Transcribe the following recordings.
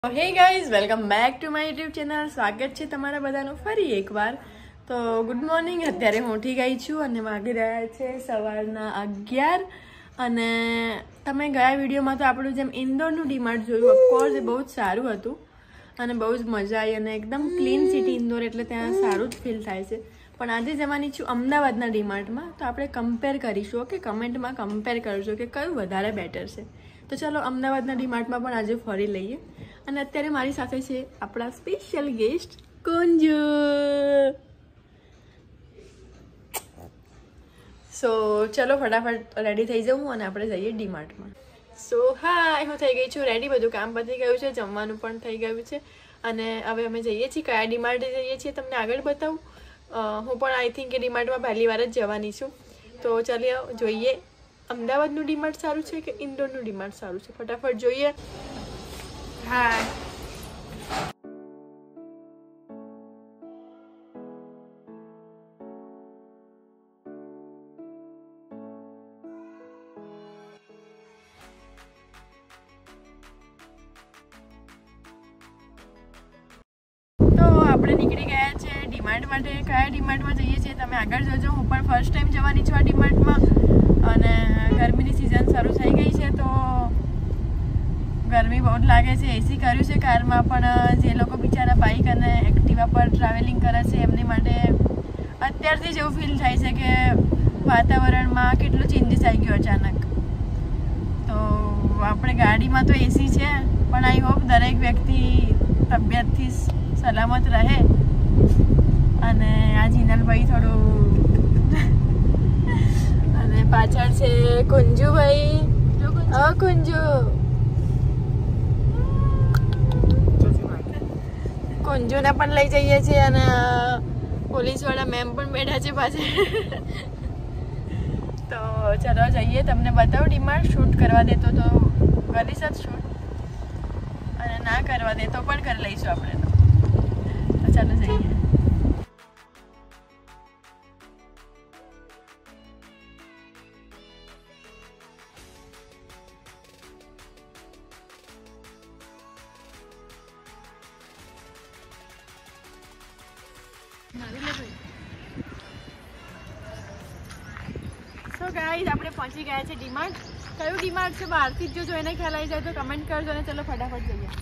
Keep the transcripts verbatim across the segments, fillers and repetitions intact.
હે guys, welcome back to my YouTube channel. સ્વાગત છે તમારા બધાનું ફરી એકવાર. તો ગુડ મોર્નિંગ. અત્યારે હું ઉઠી ગઈ છું અને વાગી રહ્યા છે સવારના અગિયાર. અને તમે ગયા વિડીયોમાં તો આપણું જેમ ઇન્દોરનું ડીમાર્ટ જોયું, ઓફકોર્સ એ બહુ જ સારું હતું અને બહુ જ મજા આવી અને એકદમ ક્લીન સિટી ઇન્દોર, એટલે ત્યાં સારું જ ફીલ થાય છે. પણ આજે જવાની છું અમદાવાદના ડીમાર્ટમાં, તો આપણે કમ્પેર કરીશું. ઓકે, કમેન્ટમાં કમ્પેર કરજો કે કયું વધારે બેટર છે. તો ચાલો અમદાવાદના ડીમાર્ટમાં પણ આજે ફરી લઈએ. અને અત્યારે મારી સાથે છે આપણા સ્પેશિયલ ગેસ્ટ કુંજુ. સો ચલો ફટાફટ રેડી થઈ જાઉં અને આપણે જઈએ ડીમાર્ટમાં. સો હા, હું થઈ ગઈ છું રેડી, બધું કામ પતી ગયું છે, જમવાનું પણ થઈ ગયું છે અને હવે અમે જઈએ છીએ. કયા ડીમાર્ટે જઈએ છીએ તમને આગળ બતાવું. હું પણ આઈ થિંક એ ડીમાર્ટમાં પહેલી વાર જ જવાની છું. તો ચાલો જોઈએ અમદાવાદનું ડીમાર્ટ સારું છે કે ઇન્દોરનું ડીમાર્ટ સારું છે. ફટાફટ જોઈએ. હા, તો આપણે નીકળી ગયા છે ડીમાર્ટ માટે. કયા ડીમાર્ટમાં જઈએ છીએ તમે આગળ જોજો. હું પણ ફર્સ્ટ ટાઈમ જવાની છું આ ડીમાર્ટમાં અને ગરમીની સિઝન શરૂ થઈ ગઈ છે તો ગરમી બહુ જ લાગે છે. એસી કર્યું છે કારમાં, પણ જે લોકો બિચારા બાઇક અને એક્ટિવા પર ટ્રાવેલિંગ કરે છે એમની માટે અત્યારથી જ એવું ફીલ થાય છે કે વાતાવરણમાં કેટલું ચેન્જીસ આવી ગયો અચાનક. તો આપણે ગાડીમાં તો એસી છે, પણ આઈ હોપ દરેક વ્યક્તિ તબિયતથી સલામત રહે. અને આ જીનલભાઈ થોડું અને પાછળ છે કુંજુભાઈ. ઓ કુંજુ, કુંજુને પણ લઈ જઈએ છીએ અને પોલીસ વાળા મેમ પણ બેઠા છે પાછળ. તો ચલો જઈએ, તમને બતાવું ડીમાર્ટ. શૂટ કરવા દેતો તો કરીશ જ શૂટ, અને ના કરવા દે તો પણ કરી લઈશું આપણે. તો તો ચાલો જઈએ. તો ગાઈઝ, આપણે પહોંચી ગયા છે ડીમાર્ટ. કયું ડીમાર્ટ છે બહારથી જ જો જોઈને ખ્યાલ આવી જાય તો કમેન્ટ કરજો અને ચલો ફટાફટ જઈએ.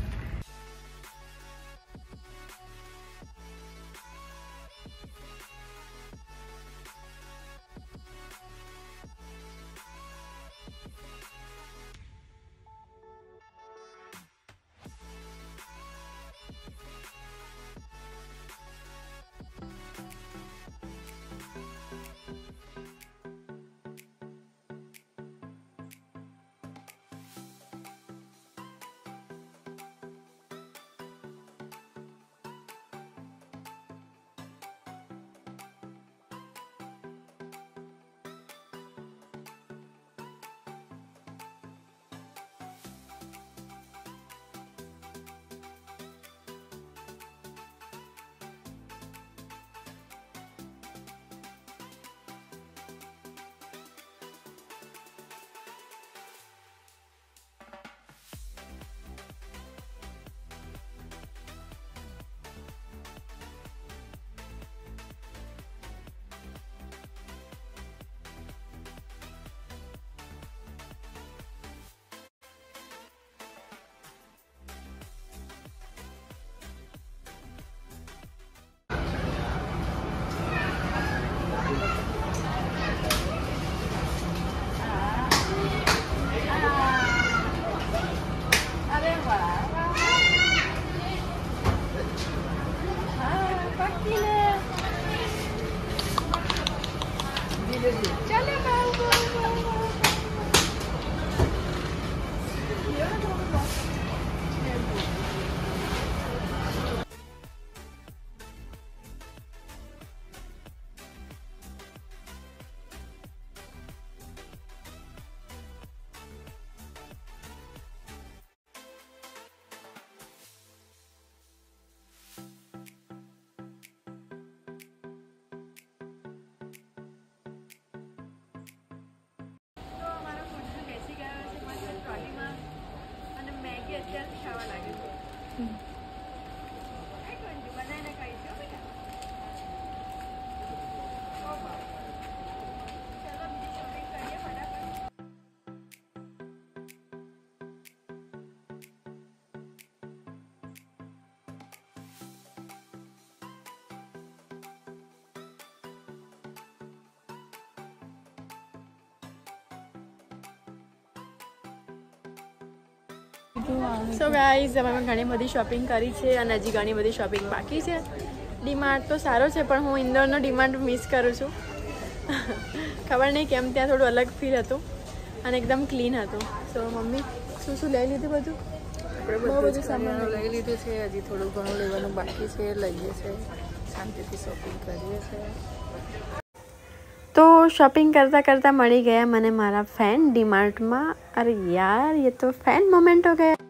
સો ગાઈઝ અમે ઘણી બધી શોપિંગ કરી છે અને હજી ઘણી બધી શોપિંગ બાકી છે. ડીમાર્ટ તો સારો છે પણ હું ઇન્દોરનો ડીમાર્ટ મિસ કરું છું. ખબર નહીં કેમ, ત્યાં થોડું અલગ ફીલ હતું અને એકદમ ક્લીન હતું. સો મમ્મી શું શું લઈ લીધું? બધું આપણે બહુ બધું સામાન લઈ લીધું છે. હજી થોડું ઘણું લેવાનું બાકી છે, લઈએ છે, શાંતિથી શોપિંગ કરીએ છીએ. तो शॉपिंग करता करता मड़ी गया मैंने मारा फैन डीमार्ट में. अरे यार ये तो फैन मोमेंट हो गया.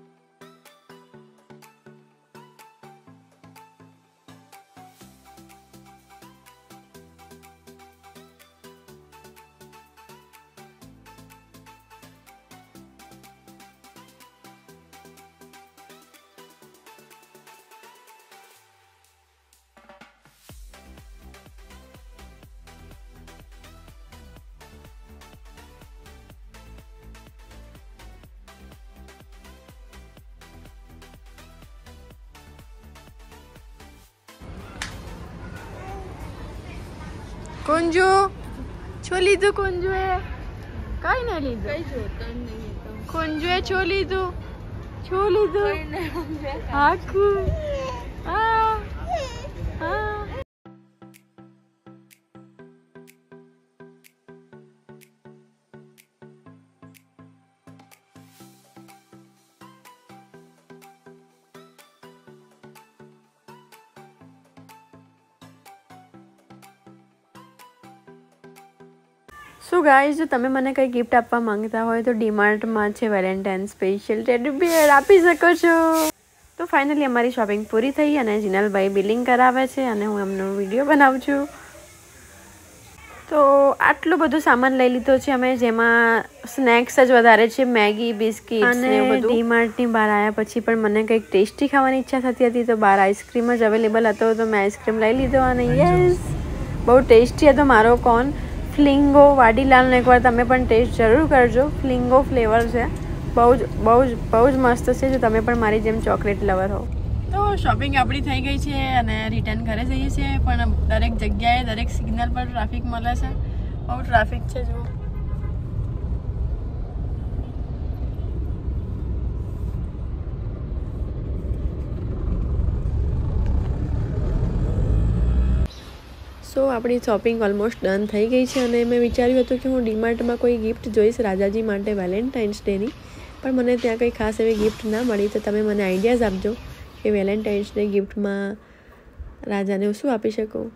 कुंजू छो लीधु? कुंजू है कई ना लीधु. કઈ જોતા નહીં તો कुंजू है छो लीधु? छो लीधु? हाकू आ आ सो गाइज, जो તમે મને કંઈ ગિફ્ટ આપવા માંગતા હોય તો ડીમાર્ટમાં છે વેલેન્ટાઇન સ્પેશિયલ ટેડી બિયર આપી શકો છો. તો ફાઇનલી અમારી શોપિંગ પૂરી થઈ અને જીનલભાઈ બિલિંગ કરાવે છે અને હું એમનો વિડીયો બનાવું છું. તો આટલું બધું સામાન લઈ લીધો છે અમે, જેમાં સ્નેક્સ જ વધારે છે, મેગી, બિસ્કિટ અને બધું. ડીમાર્ટની બહાર આવ્યા પછી પણ મને કંઈક ટેસ્ટી ખાવાની ઈચ્છા થતી હતી, તો બહાર આઈસ્ક્રીમ જ અવેલેબલ હતો તો મેં આઈસ્ક્રીમ લઈ લીધો અને યસ બહુ ટેસ્ટી હતો મારો કોન. ફ્લિંગો વાડીલાલનો એકવાર તમે પણ ટેસ્ટ જરૂર કરજો. ફ્લિંગો ફ્લેવર છે, બહુ જ બહુ જ બહુ જ મસ્ત છે જો તમે પણ મારી જેમ ચોકલેટ લવર હો. તો શોપિંગ આપણી થઈ ગઈ છે અને રિટર્ન ઘરે જઈએ છીએ, પણ દરેક જગ્યાએ દરેક સિગ્નલ પર ટ્રાફિક મળે છે. બહુ ટ્રાફિક છે જો. સો આપણી શોપિંગ ઓલમોસ્ટ ડન થઈ ગઈ છે અને મેં વિચાર્યું હતું કે હું ડીમાર્ટમાં કોઈ ગિફ્ટ જોઈશ રાજાજી માટે વેલેન્ટાઇન્સ ડેની, પણ મને ત્યાં કંઈ ખાસ એવી ગિફ્ટ ના મળી. તો તમે મને આઈડિયાઝ આપજો કે વેલેન્ટાઇન્સ ડે ગિફ્ટમાં રાજાને હું શું આપી શકું.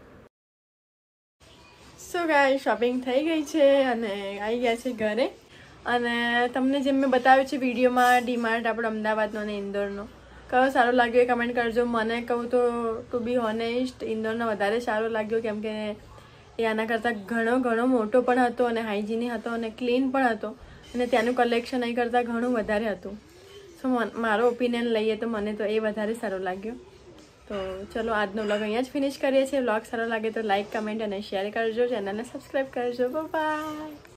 સો ગાઈસ, શોપિંગ થઈ ગઈ છે અને આવી ગયા છે ઘરે. અને તમને જેમ મેં બતાવ્યું છે વિડીયોમાં, ડીમાર્ટ આપણો અમદાવાદનો અને ઇન્દોરનો કયો સારો લાગ્યો એ કમેન્ટ કરજો. મને કહું તો ટુ બી હોનેસ્ટ ઇન્દોરનો વધારે સારો લાગ્યો, કેમ કે એ આના કરતાં ઘણો ઘણો મોટો પણ હતો અને હાઇજીનિક હતો અને ક્લીન પણ હતો અને ત્યાંનું કલેક્શન અહીં કરતાં ઘણું વધારે હતું. સો મારો ઓપિનિયન લઈએ તો મને તો એ વધારે સારો લાગ્યો. તો ચલો આજનો વ્લોગ અહીંયા જ ફિનિશ કરીએ છીએ. વ્લોગ સારો લાગે તો લાઇક, કમેન્ટ અને શેર કરજો. ચેનલને સબસ્ક્રાઈબ કરજો. બાય.